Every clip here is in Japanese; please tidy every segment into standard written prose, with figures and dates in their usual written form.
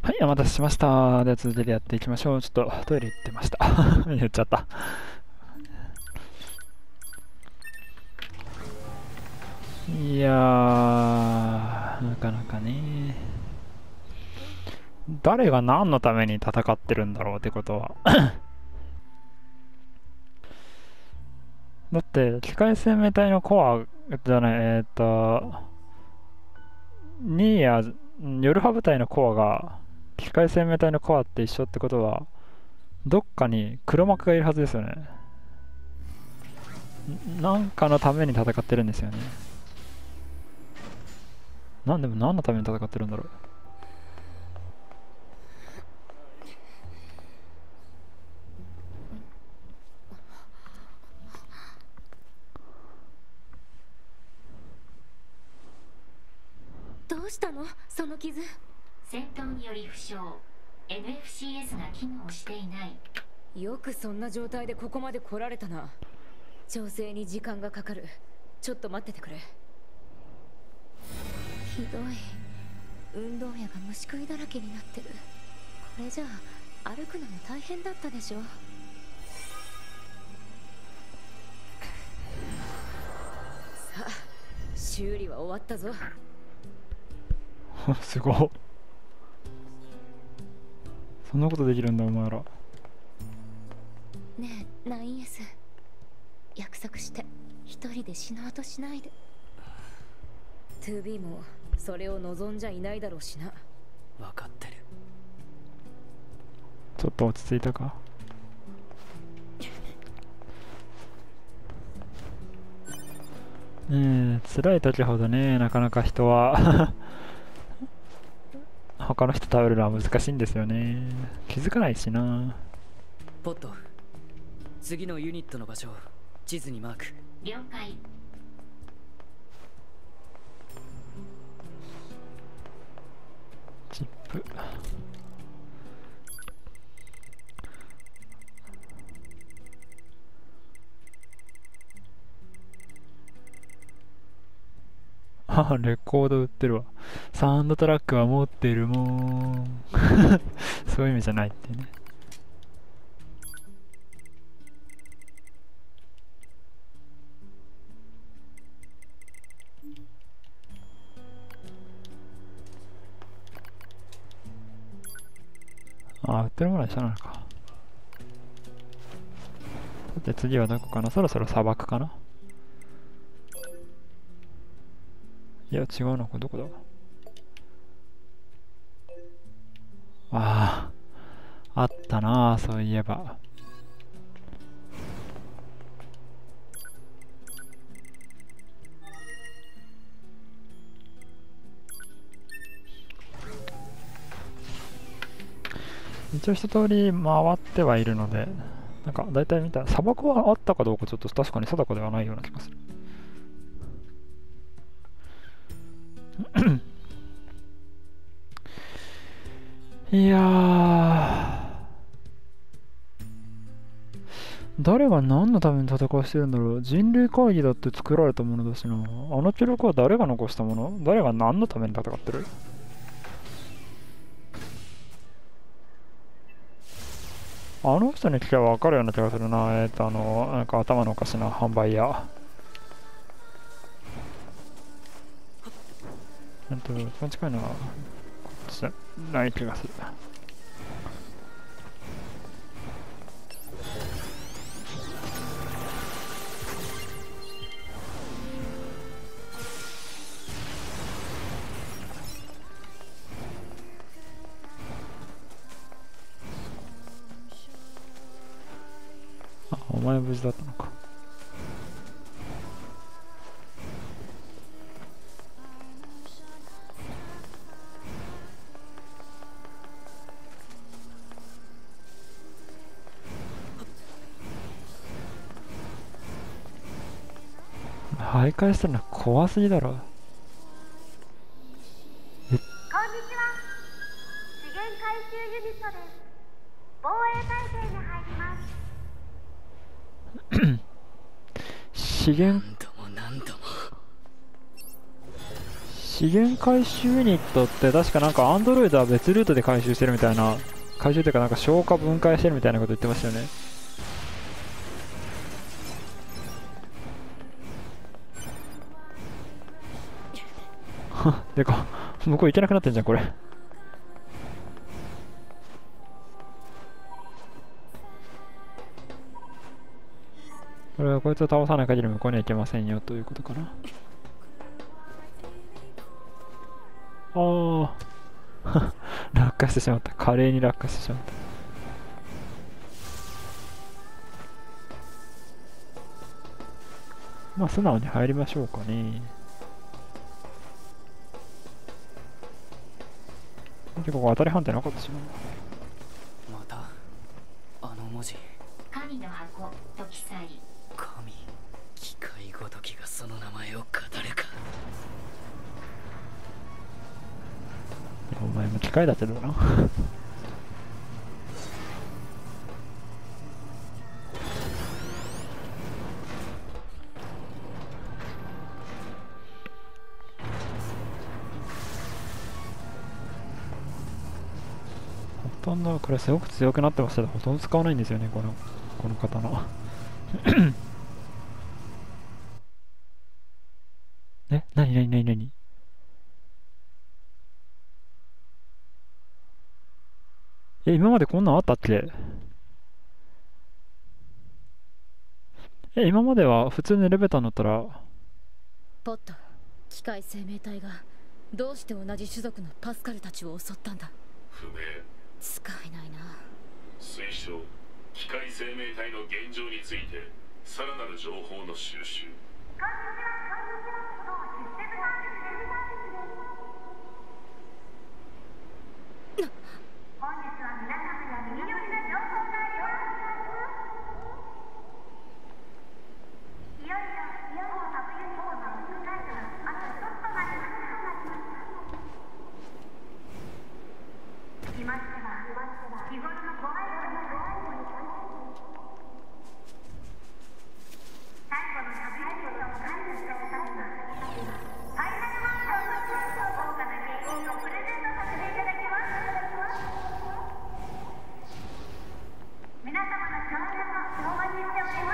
はい、お待たせしました。では続けてやっていきましょう。ちょっとトイレ行ってました。言っちゃった。いやー、なかなかね。誰が何のために戦ってるんだろうってことは。だって、機械生命体のコアじゃない、ニーヤ、ヨルハ部隊のコアが、機械生命体のコアって一緒ってことは、どっかに黒幕がいるはずですよね。なんかのために戦ってるんですよね。でも何のために戦ってるんだろう。 どうしたのその傷。 戦闘により負傷。 NFCS が機能していない。 よくそんな状態でここまで来られたな。調整に時間がかかる。ちょっと待っててくれ。ひどい。運動野が虫食いだらけになってる。これじゃあ歩くのも大変だったでしょ。さあ修理は終わったぞ。 すごっ。そんなことできるんだお前ら。 ねえ 9S、 約束して一人で死のうとしないで。 2B もそれを望んじゃいないだろうしな。 分かってる。 ちょっと落ち着いたか。ねえ、辛い時ほどね、なかなか人は他の人頼るのは難しいんですよね。気づかないしな。 ポット、次のユニットの場所を地図にマーク。 了解。 チップ。あ、レコード売ってるわ。サウンドトラックは持ってるもん。そういう意味じゃないっていうね。あ、売ってるものは一緒なのか。さて次はどこかな。そろそろ砂漠かな。いや違うな、これどこだ。ああ、あったなあ、そういえば。一応一通り回ってはいるので、なんか大体見た砂漠はあったかどうかちょっと確かに定かではないような気がする。いやー、誰が何のために戦わしてるんだろう。人類会議だって作られたものだしな。あの記録は誰が残したもの。誰が何のために戦ってる。あの人に聞けば分かるような気がするな。なんか頭のおかしな販売屋。一番近いのは、こっちじゃない気がする。あ、お前無事だったのか。徘徊してるの怖すぎだろ。 こんにちは。資源回収ユニットです。防衛態勢に入ります。 資源、 何度も何度も。 資資源回収ユニットって確かなんかアンドロイドは別ルートで回収してるみたいな、回収というかなんか消化分解してるみたいなこと言ってましたよね。でか、向こう行けなくなってんじゃんこれ。これはこいつを倒さない限り向こうには行けませんよということかな。ああ落下してしまった。華麗に落下してしまった。まあ素直に入りましょうかね。ここ当たり判定なかったしな。 またあの文字。 神の箱トキサイ。 神、機械ごときがその名前を語るか。 お前も機械だけどな。ほとんどこれすごく強くなってましたけど、ほとんど使わないんですよね、この刀。え、なにえ、今までこんなんあったっけ？え、今までは普通にエレベーター乗ったら。 ポット、機械生命体がどうして同じ種族のパスカルたちを襲ったんだ？ 不明。 使えないな。 推奨、機械生命体の現状についてさらなる情報の収集。 本日は皆様に耳寄りな情報があります。いよいよ当サブユニットのバックガイドがあとちょっとまで始まりましては日頃のご愛顧に最後のサブユニットを管理しておりますが、ファイナルワンダーと豪華な景品をプレゼントさせていただきます。皆様の協力をお待ちしております。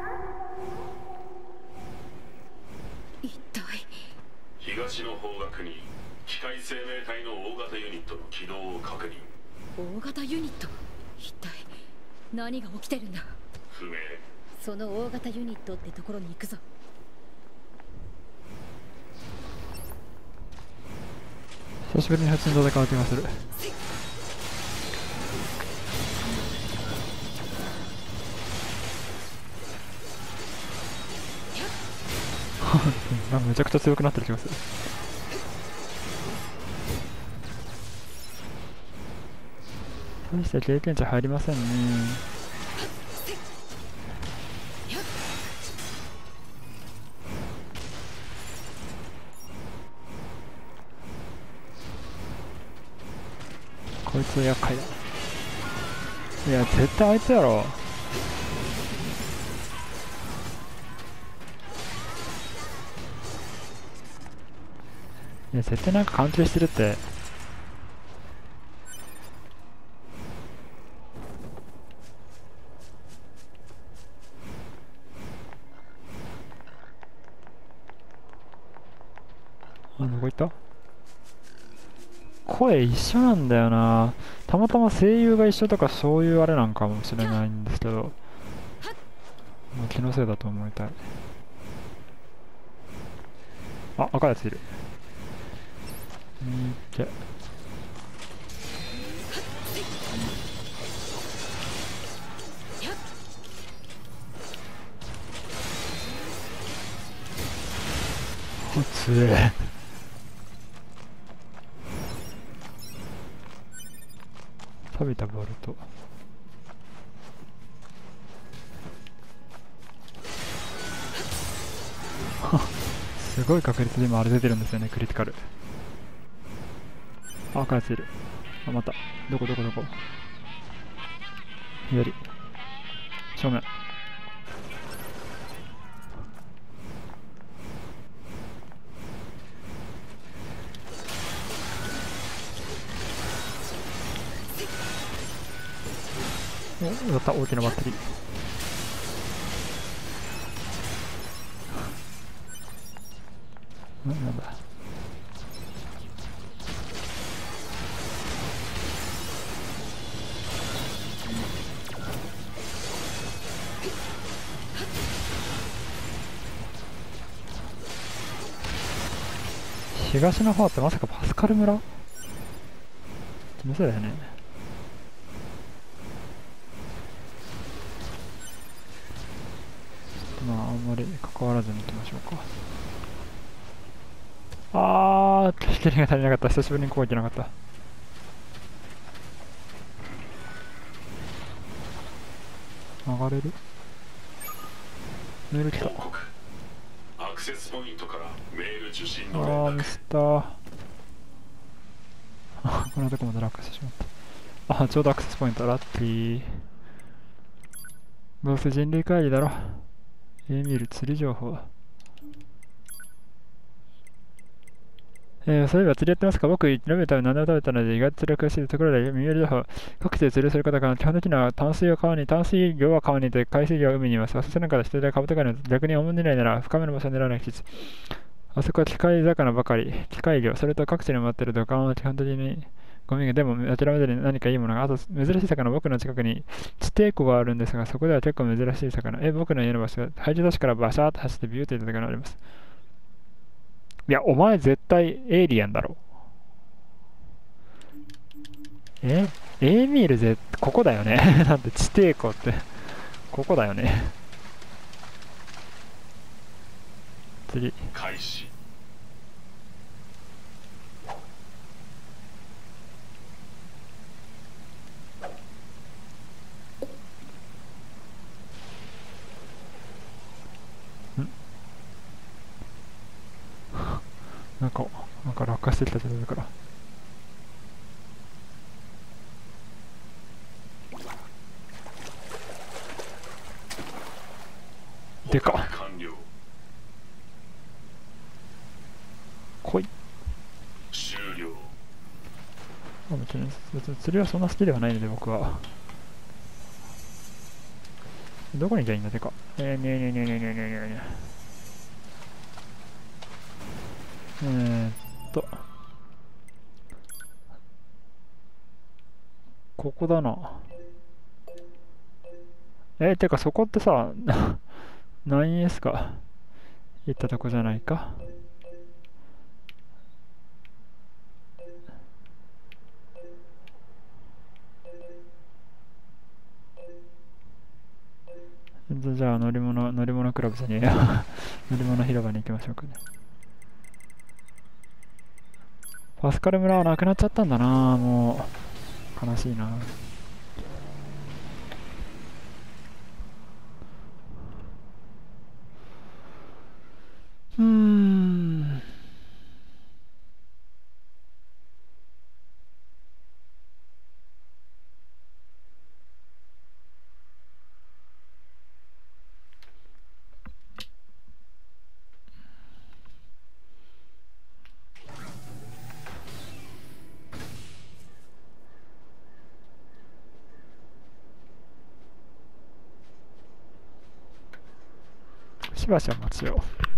一体東の方角に機械生命体の大型ユニットの起動を確認。 大型ユニット、一体何が起きてるんだ？ 不明。 その大型ユニットってところに行くぞ。 久しぶりに発動で変わってまする。なんかめちゃくちゃ強くなってる気がする。大して経験値入りませんね。こいつ厄介だ。いや絶対あいつやろ。いや絶対なんか関係してるって。どこ行った？声一緒なんだよな。たまたま声優が一緒とかそういうあれなんかもしれないんですけど、まあ、気のせいだと思いたい。あ、赤いやついる。け強え。錆びたボルト。すごい確率で今あれ出てるんですよね、クリティカル。あ、赤いやついる。あ、また。どこ左。正面。 お、やった、大きなバッテリー。なんだ。東の方ってまさかパスカル村？そうだよね。まああんまり関わらずに行きましょうか。光が足りなかった。久しぶりにここ行けなかった。上がれる？メール来た。 アクセスポイントからメール受信の連絡。 ミスったー。このとこまで落下してしまった。ちょうどアクセスポイント、ラッキー。どうせ人類会議だろ。見る釣り情報。そういえば釣りやってますか？僕、調べたら何でも食べたので、意外と釣りを詳しいところで、耳寄り情報。各地で釣りをする方から、基本的には淡水魚は川にいて、海水魚は海にいます。その中で人でカブトガニを逆に思い狙いなら、深めの場所を狙わない季節。あそこは機械魚ばかり、機械魚、それと各地に埋まっている土管は基本的にゴミが、でも諦めずに何かいいものが、あと珍しい魚、僕の近くに地底湖があるんですが、そこでは結構珍しい魚。僕の家の場所、排除出しからバシャーッと走ってビューという魚があります。いや、お前絶対エイリアンだろ。エーミールここだよね。なんて地底湖って、ここだよね。次。 開始。 なんか落下してきたけどだから。でかっ。来い。 終了。 別に釣りはそんな好きではないので僕は。どこに行きゃいいんだてか。ここだな。てかそこってさ、9S か。行ったとこじゃないか。じゃあ乗り物クラブじゃねえや。乗り物広場に行きましょうかね。パスカル村はなくなっちゃったんだな。もう悲しいな。しばしお待ちを。